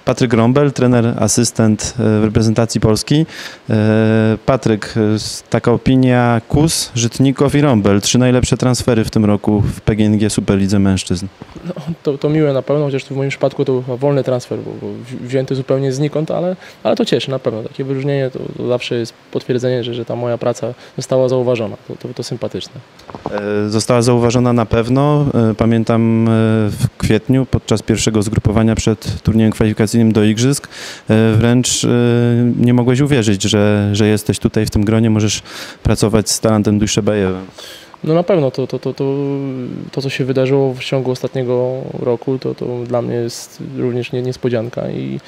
Patryk Rąbel, trener, asystent w reprezentacji Polski. Patryk, taka opinia: Kus, Żytnikow i Rąbel. 3 najlepsze transfery w tym roku w PGNiG Superlidze Mężczyzn. No, to miłe na pewno, chociaż w moim przypadku to był wolny transfer, bo wzięty zupełnie znikąd, ale to cieszy na pewno. Takie wyróżnienie to zawsze jest potwierdzenie, że ta moja praca została zauważona. To sympatyczne. Została zauważona na pewno. Pamiętam w kwietniu podczas pierwszego zgrupowania przed turniejem kwalifikacyjnym do Igrzysk wręcz nie mogłeś uwierzyć, że jesteś tutaj w tym gronie, możesz pracować z Talantem Dujszebajewem. No na pewno to, co się wydarzyło w ciągu ostatniego roku, to dla mnie jest również niespodzianka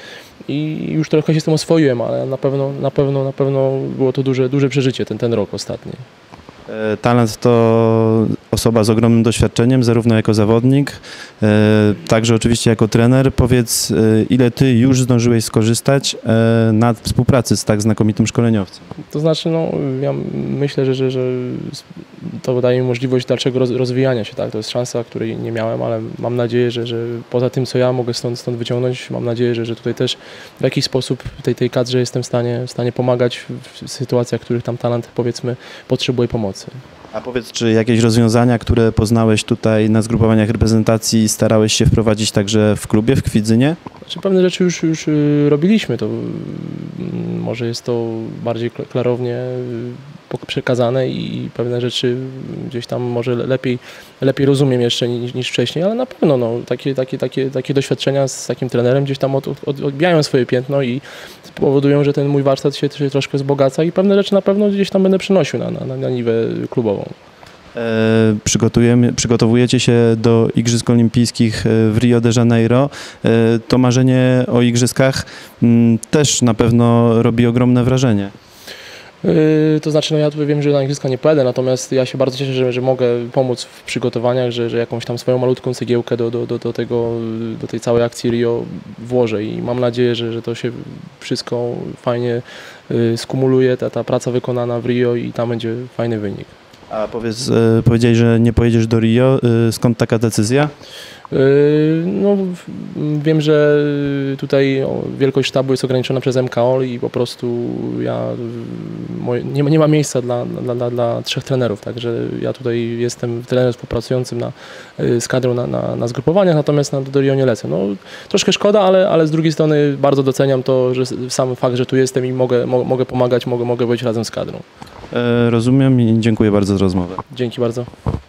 i już trochę się z tym oswoiłem, ale na pewno było to duże przeżycie ten rok ostatni. Talant to osoba z ogromnym doświadczeniem, zarówno jako zawodnik, także oczywiście jako trener. Powiedz, ile ty już zdążyłeś skorzystać na współpracy z tak znakomitym szkoleniowcem? To znaczy, no, ja myślę, że to daje mi możliwość dalszego rozwijania się. Tak? To jest szansa, której nie miałem, ale mam nadzieję, że poza tym, co ja mogę stąd wyciągnąć, mam nadzieję, że tutaj też w jakiś sposób tej kadrze jestem w stanie pomagać w sytuacjach, w których tam Talant, powiedzmy, potrzebuje pomocy. A powiedz, czy jakieś rozwiązania, które poznałeś tutaj na zgrupowaniach reprezentacji, starałeś się wprowadzić także w klubie, w Kwidzynie? Znaczy, pewne rzeczy już robiliśmy, to może jest to bardziej klarownie przekazane i pewne rzeczy gdzieś tam może lepiej rozumiem jeszcze niż wcześniej, ale na pewno no, takie doświadczenia z takim trenerem gdzieś tam odbijają swoje piętno i powodują, że ten mój warsztat się troszkę wzbogaca i pewne rzeczy na pewno gdzieś tam będę przynosił na niwę klubową. Przygotowujecie się do Igrzysk Olimpijskich w Rio de Janeiro. To marzenie o Igrzyskach też na pewno robi ogromne wrażenie. To znaczy, no ja tu wiem, że na Igrzyska nie pojadę, natomiast ja się bardzo cieszę, że mogę pomóc w przygotowaniach, że jakąś tam swoją malutką cegiełkę do tej całej akcji Rio włożę i mam nadzieję, że to się wszystko fajnie skumuluje, ta praca wykonana w Rio i tam będzie fajny wynik. A powiedz, powiedziałeś, że nie pojedziesz do Rio. Skąd taka decyzja? No, wiem, że tutaj wielkość sztabu jest ograniczona przez MKOL i po prostu nie ma miejsca dla 3 trenerów, także ja tutaj jestem trenerem współpracującym z kadrą na zgrupowaniach, natomiast do Rio nie lecę. No, troszkę szkoda, ale z drugiej strony bardzo doceniam to, że sam fakt, że tu jestem i mogę pomagać, mogę być razem z kadrą. Rozumiem i dziękuję bardzo za rozmowę. Dzięki bardzo.